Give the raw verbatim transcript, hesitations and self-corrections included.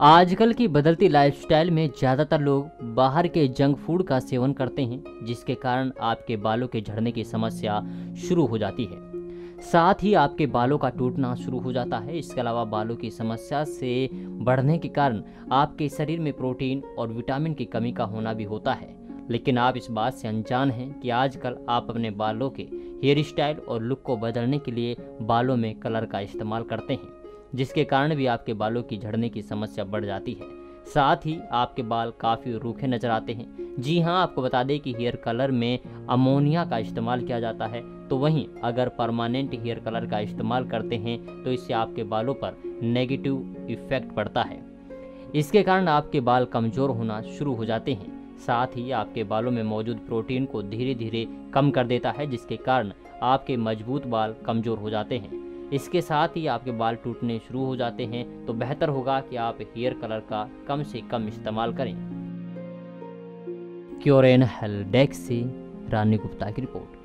आजकल की बदलती लाइफस्टाइल में ज़्यादातर लोग बाहर के जंक फूड का सेवन करते हैं, जिसके कारण आपके बालों के झड़ने की समस्या शुरू हो जाती है। साथ ही आपके बालों का टूटना शुरू हो जाता है। इसके अलावा बालों की समस्या से बढ़ने के कारण आपके शरीर में प्रोटीन और विटामिन की कमी का होना भी होता है। लेकिन आप इस बात से अनजान हैं कि आजकल आप अपने बालों के हेयर स्टाइल और लुक को बदलने के लिए बालों में कलर का इस्तेमाल करते हैं, जिसके कारण भी आपके बालों की झड़ने की समस्या बढ़ जाती है। साथ ही आपके बाल काफ़ी रूखे नजर आते हैं। जी हाँ, आपको बता दें कि हेयर कलर में अमोनिया का इस्तेमाल किया जाता है। तो वहीं अगर परमानेंट हेयर कलर का इस्तेमाल करते हैं तो इससे आपके बालों पर नेगेटिव इफेक्ट पड़ता है। इसके कारण आपके बाल कमज़ोर होना शुरू हो जाते हैं। साथ ही आपके बालों में मौजूद प्रोटीन को धीरे धीरे कम कर देता है, जिसके कारण आपके मजबूत बाल कमज़ोर हो जाते हैं। इसके साथ ही आपके बाल टूटने शुरू हो जाते हैं। तो बेहतर होगा कि आप हेयर कलर का कम से कम इस्तेमाल करें। क्योरेन हेल्थ डेस्क से रानी गुप्ता की रिपोर्ट।